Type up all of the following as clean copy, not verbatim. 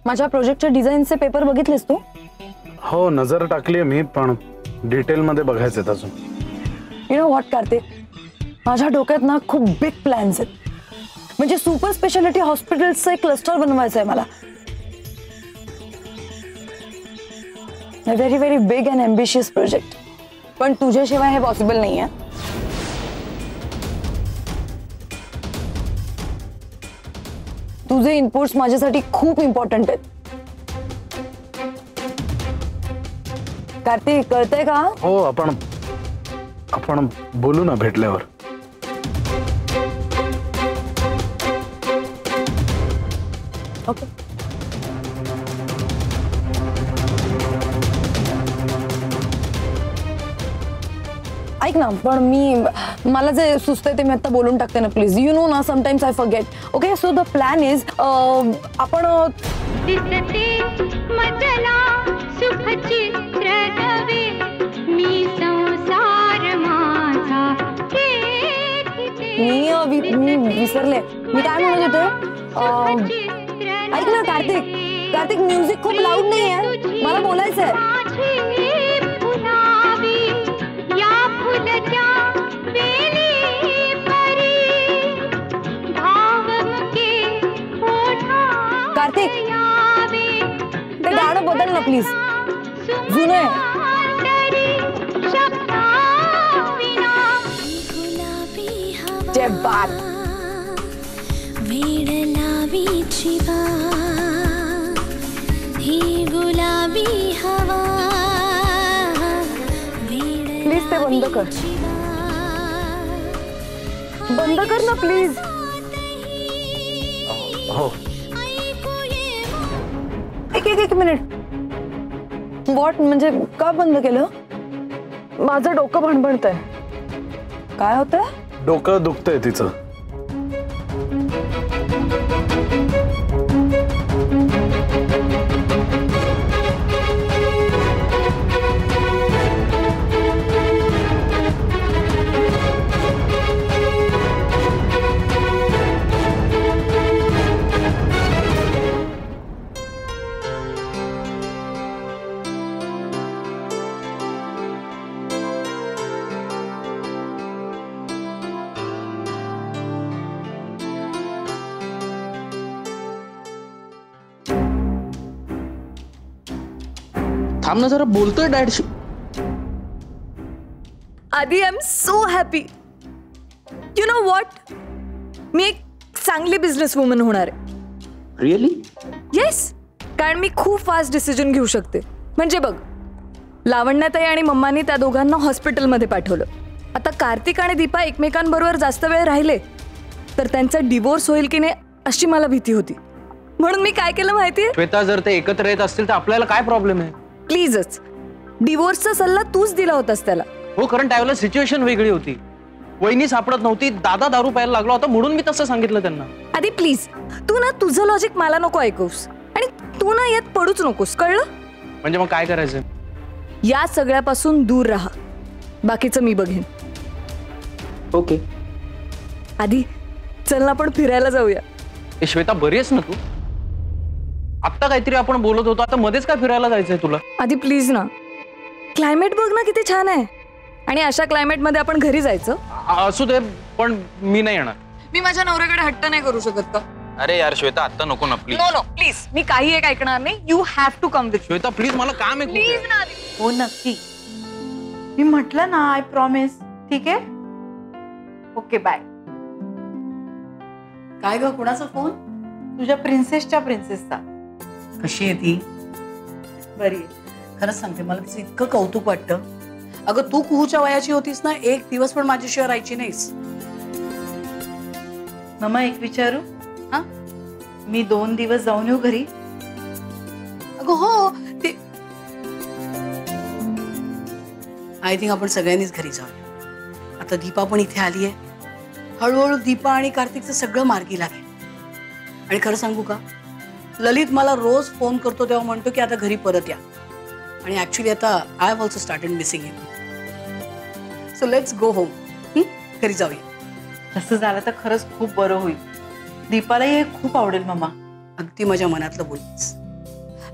माझ्या प्रोजेक्टचे डिझाईनचे पेपर बघितलेस तू? हो, नजर टाकली मी, पण डिटेल मध्ये बघायचं अजून. यू नो व्हॉट कार्तिक, माझ्या डोक्यात ना खूप बिग प्लॅन्स आहेत. म्हणजे सुपर स्पेशालिटी हॉस्पिटल्सचं एक क्लस्टर बनवायचं आहे मला. Very very big and ambitious project. पण तुझ्याशिवाय हे पॉसिबल नाही आहे. तुझे इनपुट्स माझ्यासाठी खूप इम्पॉर्टंट आहेत. कार्तिक, कळतंय का? हो, आपण बोलू ना भेटल्यावर. ओके. ऐक ना, पण मला जे सुचतंय ते मी आता बोलून टाकते ना प्लीज. यू नो ना, sometimes I forget. Okay, so the plan is आपण मी विसरले मी काय म्हणत होते. ऐक ना कार्तिक, म्युझिक खूप लाऊड नाही आहे, मला बोलायचंय. कार्तिक, ते गाणं बदल ना प्लीज, जुनं आहे. जय बात. प्लीज ते बंद कर. बंद कर ना प्लीज. हो. एक मिनिट. व्हॉट म्हणजे का बंद केलं? माझं डोकं भणभणतंय. काय होतंय? डोकं दुखतंय तिचं. थांब ना जरा, बोलतोय डॅडशी. आधी I am so happy. You know what, मी एक चांगली बिझनेस वुमन होणार आहे. रिअली? येस, कारण मी खूप फास्ट डिसिजन घेऊ शकते. म्हणजे बघ, लावण्याताई आणि मम्मानी त्या दोघांना हॉस्पिटलमध्ये पाठवलं. आता कार्तिक आणि दीपा एकमेकांबरोबर जास्त वेळ राहिले तर त्यांचा डिवोर्स होईल की नाही अशी मला भीती होती. म्हणून मी काय केलं माहितीये? श्वेता, जर ते एकत्र येत असतील तर आपल्याला काय प्रॉब्लेम आहे? प्लीजच, डिवोर्सचा सल्ला तूच दिला होतास त्याला. हो, कारण त्यावेळेला सिच्युएशन वेगळी होती. वहिनी सापडत नव्हती, दादा दारू प्यायला लागला होता, म्हणून मी तसं सांगितलं त्यांना. आधी प्लीज, तू ना तुझं लॉजिक मला नको ऐकूस आणि तू ना यात पडूच नकोस, कळलं? म्हणजे मग काय करायचं? या सगळ्यापासून दूर राहा, बाकीचं मी बघेन. ओके. आधी चल ना आपण फिरायला जाऊया. श्वेता, बरी आहेस ना तू? आत्ता काहीतरी आपण बोलत होतो, आता मध्येच काय फिरायला जायचंय तुला? आधी प्लीज ना, क्लायमेट बघ ना किती छान आहे. आणि अशा क्लायमेट मध्ये आपण घरी जायचं. असू दे, पण मी नाही येणार. मी माझ्या नवऱ्याकडे हट्ट नाही करू शकत का? अरे यार श्वेता, आता नको ना प्लीज. नो प्लीज, मी काही एक ऐकणार नाही. You have to come with. Shweta please, मला काम आहे. प्लीज ना. हो नक्की, मी म्हटलं ना, आय प्रॉमिस. ठीक आहे, ओके बाय. काय ग, कुणाचा फोन? तुझ्या प्रिन्सेसच्या प्रिन्सेसचा. कशी आहे ती? बरी आहे. खरंच सांगते, मला तिचं इतकं कौतुक वाटतं. अगं, तू कुहूच्या वयाची होतीस ना, एक दिवस पण माझ्याशिवाय राहायची नाहीस. मम्मा, एक विचारू? हा, मी 2 दिवस जाऊन येऊ घरी? अगं हो, ते आय थिंक आपण सगळ्यांनीच घरी जाऊया. आता दीपा पण इथे आली आहे. हळूहळू दीपा आणि कार्तिकचं सगळं मार्गी लागेल. आणि खरं सांगू का, ललित मला रोज फोन करतो तेव्हा म्हणतो की आता घरी परत या. आणि ऍक्च्युली आता I have also started missing him. So let's go home. घरी जाऊया. तसं झालं तर खरंच खूप बरं होईल. दीपालाही हे खूप आवडेल. मम्मा, अगदी माझ्या मनातलं बोललीस.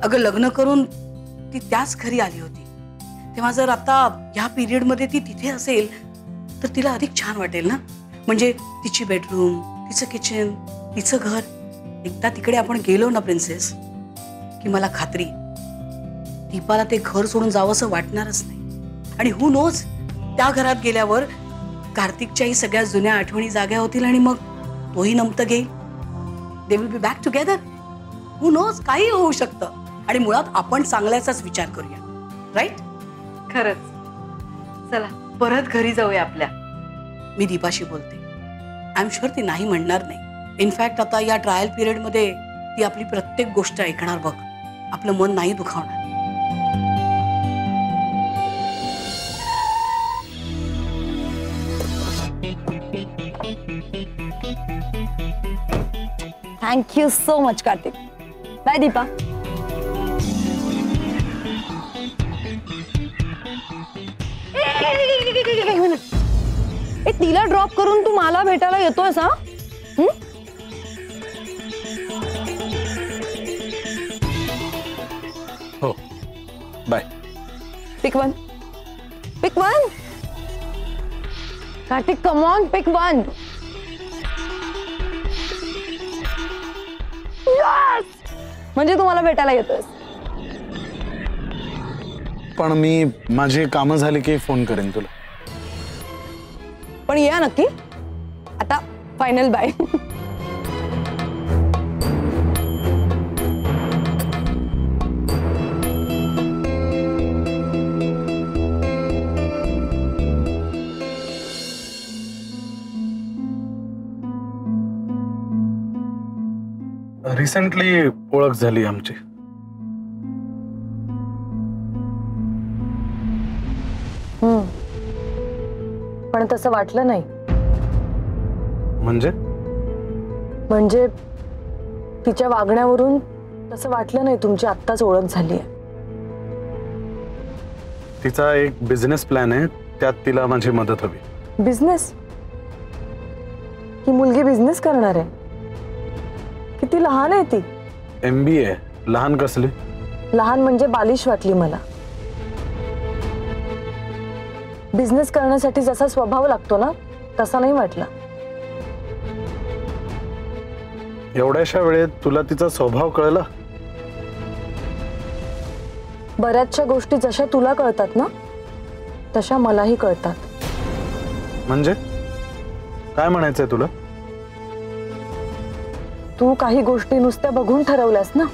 अगं लग्न करून ती त्याच घरी आली होती, तेव्हा जर आता ह्या पिरियड मध्ये ती तिथे असेल तर तिला अधिक छान वाटेल ना. म्हणजे तिची बेडरूम, तिचं किचन, तिचं घर. एकदा तिकडे आपण गेलो ना प्रिन्सेस, की मला खात्री दीपाला ते घर सोडून जावंसं वाटणारच नाही. आणि हू नोज, त्या घरात गेल्यावर कार्तिकच्याही सगळ्या जुन्या आठवणी जाग्या होतील आणि मग तोही नमतं घेईल. They will be back together. Who knows, काही होऊ शकतं. आणि मुळात आपण चांगल्याचाच विचार करूया, राईट? खरंच. चला परत घरी जाऊया आपल्या. मी दीपाशी बोलते. आय एम शुअर ती नाही म्हणणार नाही. इनफॅक्ट आता या ट्रायल पिरियड मध्ये ती आपली प्रत्येक गोष्ट ऐकणार बघ. आपलं मन नाही दुखावणार. Thank you so much Kartik. Bye Deepa. तिला ड्रॉप करून तू मला भेटायला येतोयस हा? हो bye. Pick one. Pick one. Kartik come on, pick one. म्हणजे तू मला भेटायला येतोयस. पण मी माझी कामं झाली की फोन करेन तुला. पण या नक्की. आता फायनल बाय. रिसेंटली ओळख झाली आमची. पण तसं वाटलं नाही. म्हणजे तिच्या वागण्यावरून तसं वाटलं नाही तुमची आत्ताच ओळख झाली आहे. तिचा एक बिझनेस प्लॅन आहे, त्यात तिला माझी मदत हवी. बिझनेस? ही मुलगी बिझनेस करणार आहे? किती लहान आहे ती. MBA. लहान कसली? लहान म्हणजे बालिश वाटली मला. बिझनेस करण्यासाठी जसा स्वभाव लागतो ना तसा नाही वाटला. एवढ्याशा वेळेत तुला तिचा स्वभाव कळला? बऱ्याचशा गोष्टी जशा तुला कळतात ना तशा मलाही कळतात. म्हणजे काय म्हणायचंय तुला? तू काही गोष्टी नुसत्या बघून ठरवल्यास ना,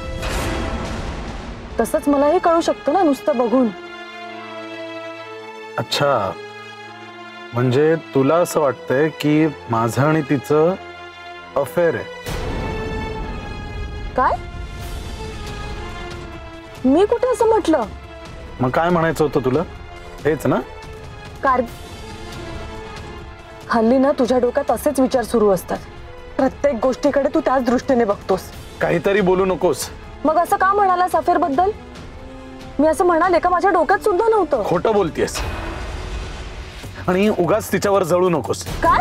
तसंच मलाही कळू शकतं ना नुसतं बघून. अच्छा, म्हणजे तुला असं वाटतंय की माझं आणि तिचं अफेअर आहे? काय? मी कुठे असं म्हटलं? मग काय म्हणायचं होतं तुला? हेच ना? हल्ली ना तुझ्या डोक्यात असेच विचार सुरू असतात. प्रत्येक गोष्टीकडे तू त्याच दृष्टीने बघतोस. काहीतरी बोलू नकोस. मग असं का म्हणालास अफेअर बद्दल? मी असं म्हणाले का? माझ्या डोक्यात सुद्धा नव्हतं. खोटं बोलतेस आणि उगाच तिच्यावर जळू नकोस. काय?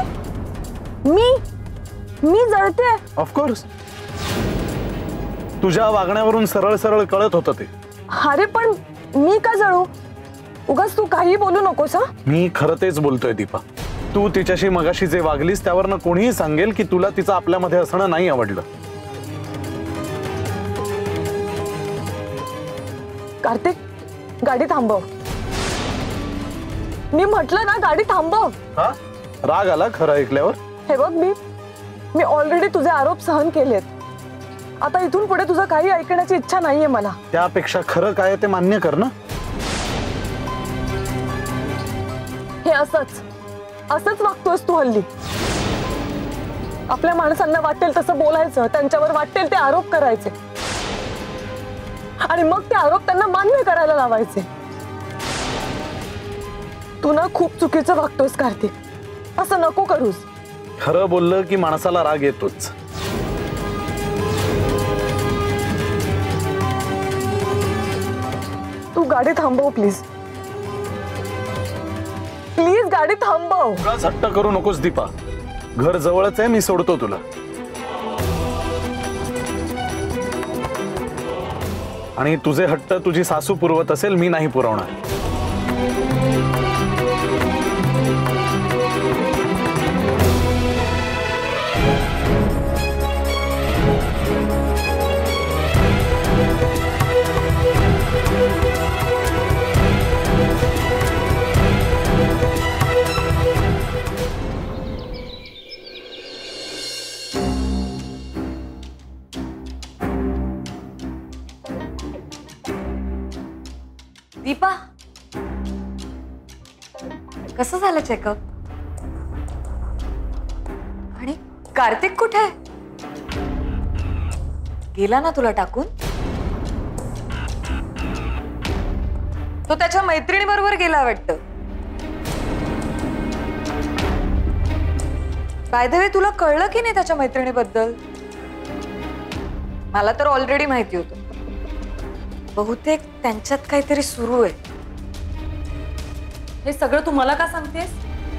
मी जळते? ऑफकोर्स. तुझ्या वागण्यावरून सरळ सरळ कळत होतं ते. अरे पण मी का जळू? उगाच तू काही बोलू नकोस हा. मी खरं तेच बोलतोय दीपा. तू तिच्याशी मगाशी जे वागलीस त्यावरनं कोणीही सांगेल की तुला तिचं आपल्यामध्ये असणं नाही आवडलं. कार्तिक, गाडी थांबव. मी म्हटलं ना गाडी थांबव. हा? राग आला खरं ऐकल्यावर? हे बघ, मी ऑलरेडी तुझे आरोप सहन केलेत. आता इथून पुढे तुझं काही ऐकण्याची इच्छा नाहीये मला. त्यापेक्षा खरं काय ते मान्य कर ना. हे असंच वागतोयस तू हल्ली. आपल्या माणसांना वाटेल तसं बोलायचं, त्यांच्यावर वाटेल ते आरोप करायचे आणि मग ते आरोप त्यांना मान्य करायला लावायचे. तू ना खूप चुकीचं वागतोयस कार्तिक. असं नको करूस. खरं बोललं की माणसाला राग येतोच. तू गाडी थांबव प्लीज. प्लीज गाडी थांबव. उगाच हट्ट करू नकोस दीपा. घर जवळच आहे, मी सोडतो तुला. आणि तुझे हट्ट तुझी सासू पुरवत असेल, मी नाही पुरवणार. दीपा, कसं झालं चेकअप? आणि कार्तिक कुठे आहे? गेला ना तुला टाकून? तो त्याच्या मैत्रिणी बरोबर गेला वाटतं. बाय द वे, तुला कळलं की नाही त्याच्या मैत्रिणीबद्दल? मला तर ऑलरेडी माहिती होतं. बहुतेक त्यांच्यात काहीतरी सुरू आहे. हे सगळं तू मला का सांगतेस?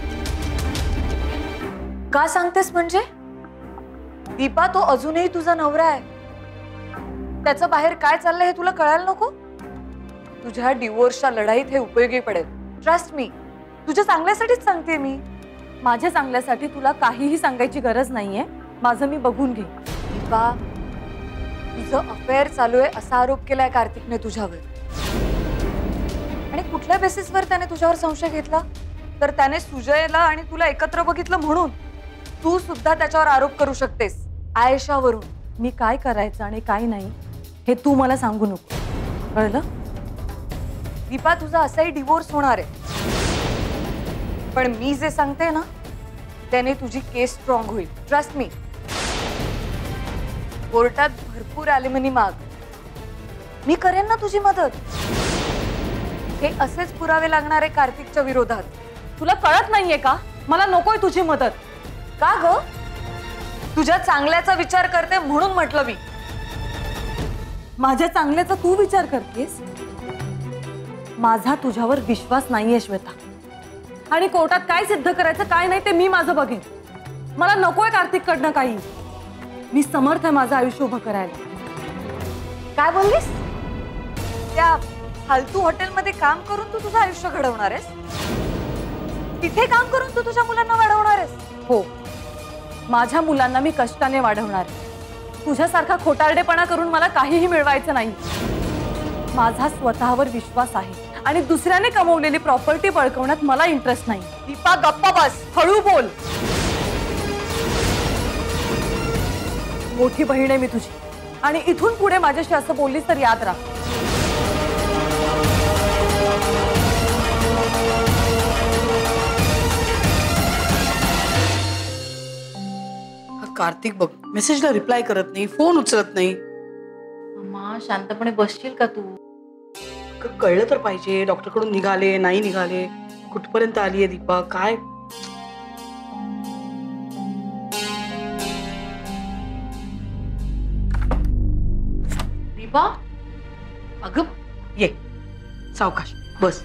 का सांगतेस म्हणजे? दीपा, तो अजूनही तुझा नवरा आहे. त्याचं बाहेर काय चाललंय हे तुला कळायला नको? तुझ्या डिवोर्सच्या लढाईत हे उपयोगी पडेल. ट्रस्ट मी, तुझ्या चांगल्यासाठीच सांगते मी. माझ्या चांगल्यासाठी तुला काहीही सांगायची गरज नाहीये. माझं मी बघून घे. दीपा, तुझं अफेअर चालू आहे असा आरोप केलाय कार्तिकने तुझ्यावर. आणि कुठल्या बेसिसवर त्याने तुझ्यावर संशय घेतला? तर त्याने सुजयला आणि तुला एकत्र बघितलं म्हणून तू सुद्धा त्याच्यावर आरोप करू शकतेस, आयेशावरून. मी काय करायचं आणि काय नाही हे तू मला सांगू नको, कळलं? दीपा, तुझा असाही डिवोर्स होणार आहे. पण मी जे सांगते ना त्याने तुझी केस स्ट्रॉंग होईल. Trust me. कोर्टात भरपूर ॲलिमनी माग. मी करेन ना तुझी मदत. हे असेच पुरावे लागणार आहे कार्तिकच्या विरोधात. तुला कळत नाहीये का? मला नकोय तुझी मदत. का ग? तुझ्या चांगल्याचा विचार करते म्हणून म्हटलं मी. माझ्या चांगल्याचा तू विचार करतेस? माझा तुझ्यावर विश्वास नाहीये श्वेता. आणि कोर्टात काय सिद्ध करायचं काय नाही ते मी माझं बघेन. मला नकोय कार्तिककडनं काही. मी समर्थ आहे माझं आयुष्य उभं करायला. काय बोललीस? त्या फालतू हॉटेलमध्ये काम करून तू तुझं आयुष्य घडवणार आहेस? तिथे काम करून तू तुझ्या मुलांना वाढवणार आहेस? हो, माझ्या मुलांना मी कष्टाने वाढवणार. तुझ्यासारखा खोटारडेपणा करून मला काहीही मिळवायचं नाही. माझा स्वतःवर विश्वास आहे आणि दुसऱ्याने कमवलेली प्रॉपर्टी बळकवण्यात मला इंटरेस्ट नाही. दीपा, गप्पा बस. हळू बोल. मोठी बहीण आहे मी तुझी आणि इथून पुढे माझ्याशी असं बोललीस तर याद राख. कार्तिक बघ, मेसेजला रिप्लाय करत नाही, फोन उचलत नाही. अम्मा, शांतपणे बसशील का तू? कळलं तर पाहिजे. डॉक्टरकडून निघाले नाही निघाले, कुठपर्यंत आलीये दीपा? काय दीपा? अगं ये, सावकाश बस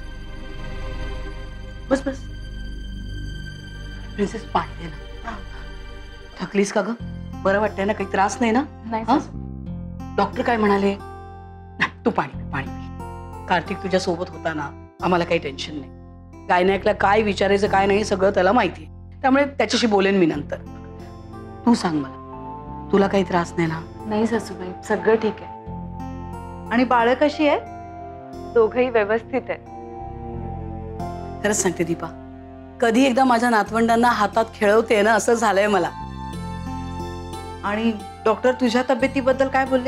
बस बस. प्रिन्सेस, पाणी दे ना. थकलीस का ग? बरं वाटतंय ना? काही त्रास नाही ना? नाही. डॉक्टर काय म्हणाले? तू पाणी पाणी पी. कार्तिक तुझ्या सोबत होता ना, आम्हाला काही टेन्शन नाही. गायनायकला काय विचारायचं काय नाही सगळं त्याला माहिती आहे. त्यामुळे त्याच्याशी बोलेन मी नंतर. तू सांग मला, तुला काही त्रास नाही ना? नाही सासूबाई, सगळं ठीक आहे. आणि बाळ कशी आहे? दोघही व्यवस्थित आहे. खरंच सांगते दीपा, कधी एकदा माझ्या नातवंडांना हातात खेळवते ना असं झालंय मला. आणि डॉक्टर तुझ्या तब्येतीबद्दल काय बोलले?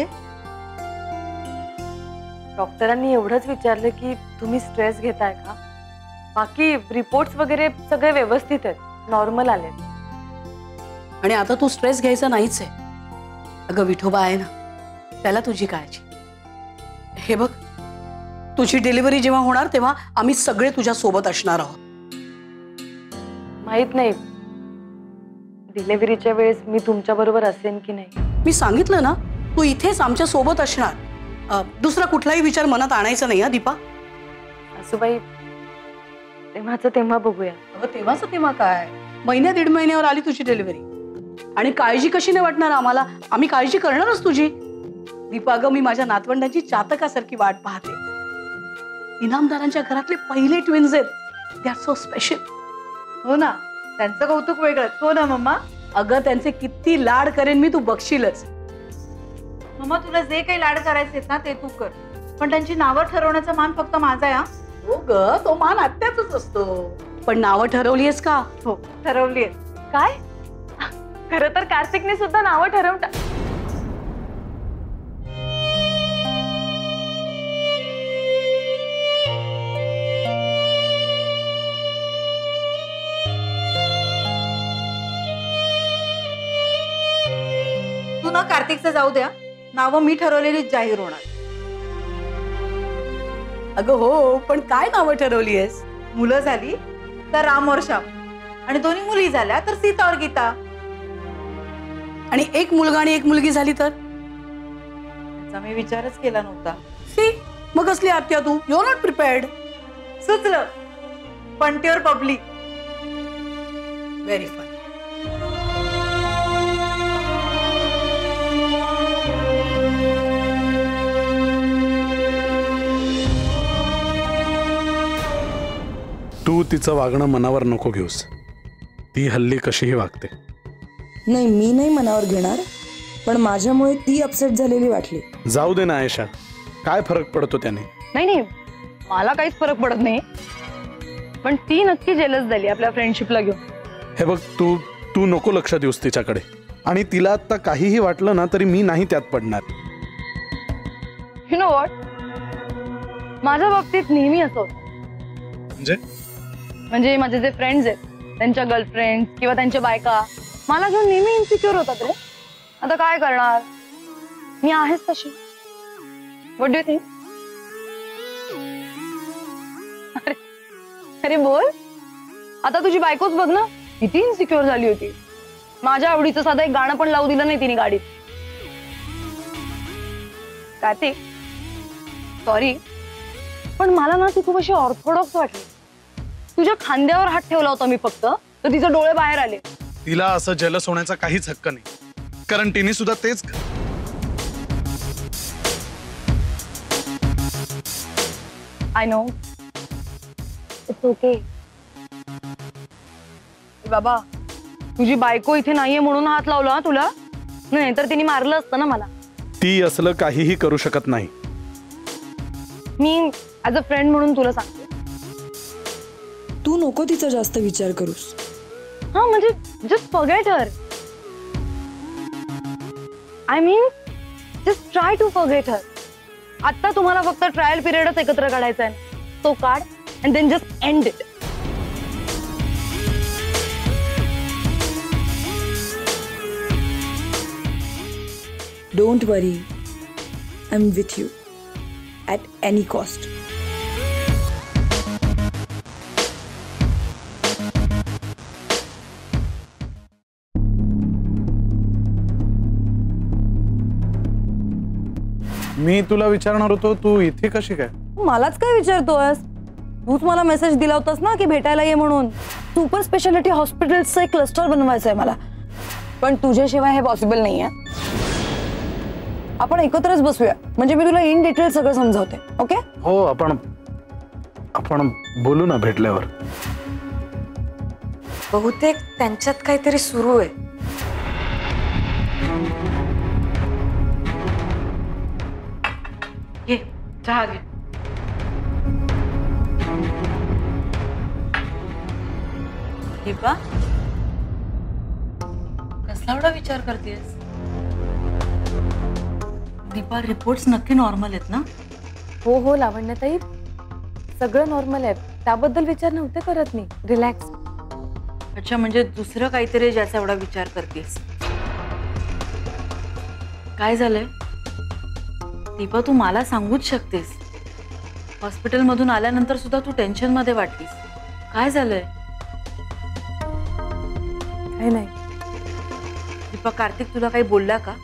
डॉक्टरांनी एवढंच विचारलं की तुम्ही स्ट्रेस घेताय का? बाकी रिपोर्ट्स वगैरे सगळे व्यवस्थित आहेत, नॉर्मल आले. आणि आता तू स्ट्रेस घ्यायचा नाहीच आहे. अगं विठोबा आहे ना, त्याला तुझी काळजी. हे बघ, तुझी डिलिव्हरी जेव्हा होणार तेव्हा आम्ही सगळे तुझ्या सोबत असणार आहोत. माहित नाही डिलिव्हरीच्या वेळेस मी तुमच्या बरोबर असेन की नाही. मी सांगितलं ना, तू इथेच आमच्या सोबत असणार. दुसरा कुठलाही विचार मनात आणायचा नाही. दीपा, सासूबाई, तेव्हाचं तेव्हा बघूया. अगं तेव्हाच तेव्हा काय, महिन्या दीड महिन्यावर आली तुझी डिलिव्हरी. आणि काळजी कशी नाही वाटणार आम्हाला? आम्ही काळजी करणारच तुझी. दीपा ग, मी माझ्या नातवंडांची चातकासारखी वाट पाहते. इनामदारांच्या घरातले पहिले ट्विन्स आहेत. They are so special. हो ना, त्यांचं कौतुक वेगळंच. हो ना मम्मा. अगं त्यांचे किती लाड करेन मी, तू बघशीलच. मम्मा तुला जे काही लाड करायचे ना ते तू कर, पण त्यांची नावं ठरवण्याचा मान फक्त माझा आहे. हा हो ग, तो मान आत्याचाच असतो. पण नावं ठरवलीयस का? हो ठरवली. काय? खरं तर कार्तिकने सुद्धा नावं ठरवता. तू ना कार्तिकचं जाऊ द्या, नावं मी ठरवलेलीच जाहीर होणार. अगं हो, पण काय नावं ठरवलीयस? मुलं झाली तर राम और श्याम, आणि दोन्ही मुली झाल्या तर सीता और गीता. आणि एक मुलगा आणि एक मुलगी झाली तर? त्याचा मी विचारच केला नव्हता. सी, मग असली आत्या तू. You are not prepared. सुचलं, पंटीवर पब्लिक. Very fun. तू तिचं वागणं मनावर नको घेऊस. ती हल्ली कशीही वागते. नाही, मी नाही मनावर घेणार, पण माझ्यामुळे ती अपसेट झालेली वाटली. जाऊ दे ना आयशा, काय फरक पडतो त्याने? नाही, मला काहीच फरक पडत नाही, पण ती नक्की जेलस झाली आपल्या फ्रेंडशिपला घेऊन. हे बघ, तू नको लक्ष देऊस तिच्याकडे. आणि तिला आता काहीही वाटलं ना तरी मी नाही त्यात पडणार. यु नो व्हॉट, माझ्या बाबतीत नेहमी असं. म्हणजे माझे जे फ्रेंड्स आहेत त्यांच्या गर्लफ्रेंड किंवा त्यांच्या बायका मला घेऊन नेहमी इन्सिक्युअर होतात रे. आता काय करणार, मी आहेच तशी. What do you think? अरे बोल, आता तुझी बायकोच बघ ना, किती इन्सिक्युअर झाली होती. माझ्या आवडीचं साधं एक गाणं पण लावू दिलं नाही तिने गाडीत. कार्तिक, सॉरी, पण मला ना ती खूप अशी ऑर्थोडॉक्स वाटली. तुझ्या खांद्यावर हात ठेवला होता मी फक्त, तर तिचे डोळे बाहेर आले. तिला असं जलस होण्याचा काहीच हक्क नाही, कारण तिने सुद्धा तेच. I know, it's okay. बाबा, तुझी बायको इथे नाहीये म्हणून हात लावला तुला, नाही तर तिने मारलं असतं ना मला. ती असलं काहीही करू शकत नाही. मी ऍज अ फ्रेंड म्हणून तुला सांगते. तू नको तिचा जास्त विचार करूस. हा, म्हणजे just forget her. I mean just try to forget her. आता तुम्हाला फक्त ट्रायल पिरियडच एकत्र काढायचा आहे, तो काढ and then just end it. Don't worry, I am with you at any cost. मी तुला विचारणार होतो, तू इथे कशी काय? मलाच काय विचारतोयस? तूच मला मेसेज दिला होतास ना की भेटायला ये म्हणून. सुपर स्पेशालिटी हॉस्पिटलचं एक क्लस्टर बनवायचं आहे मला, पण तुझ्याशिवाय हे पॉसिबल नाही आहे. आपण एकत्रच बसूया, म्हणजे मी तुला इन डिटेल सगळं समजावते. ओके? हो, आपण बोलू ना भेटल्यावर. बहुतेक त्यांच्यात काहीतरी सुरू आहे. घे चहा घे. दीपा, कसला एवढा विचार करतेस? दीपा, रिपोर्ट्स नक्की नॉर्मल आहेत ना? हो लावण्यताई, सगळं नॉर्मल आहे, त्याबद्दल विचार नव्हते करत मी. रिलॅक्स. अच्छा, म्हणजे दुसरं काहीतरी ज्याचा एवढा विचार करतेस. काय झालंय दीपा? तू मला सांगूच शकतेस. हॉस्पिटलमधून आल्यानंतर सुद्धा तू टेन्शन मध्ये वाटलीस. काय झालंय? काही नाही. दीपा, कार्तिक तुला काही बोलला का?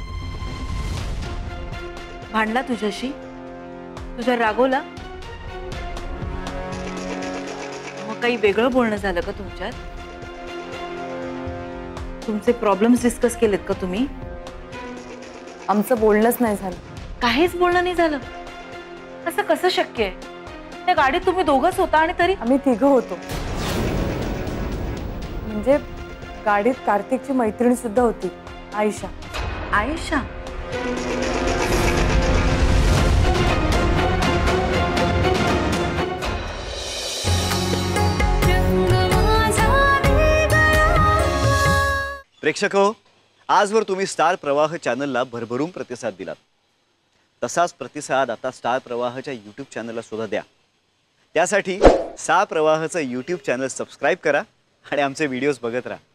भांडला तुझ्याशी? तुझ्या रागवला? मग काही वेगळं बोलणं झालं का तुमच्यात? तुमचे प्रॉब्लेम्स डिस्कस केलेत का तुम्ही? आमचं बोलणंच नाही झालं. काहीच बोलणं नाही झालं? असं कसं शक्य आहे? त्या गाडीत तुम्ही दोघंच होता आणि तरी आम्ही तिघं होतो. म्हणजे गाडीत कार्तिकची मैत्रीण सुद्धा होती, आयशा. आयशा? प्रेक्षक हो, आजवर तुम्ही स्टार प्रवाह चॅनलला भरभरून प्रतिसाद दिलात. तसाच प्रतिसाद आता स्टार प्रवाहच्या यूट्यूब चॅनलला सुद्धा द्या. त्यासाठी स्टार प्रवाहचं यूट्यूब चॅनल सबस्क्राईब करा आणि आमचे व्हिडिओज बघत राहा.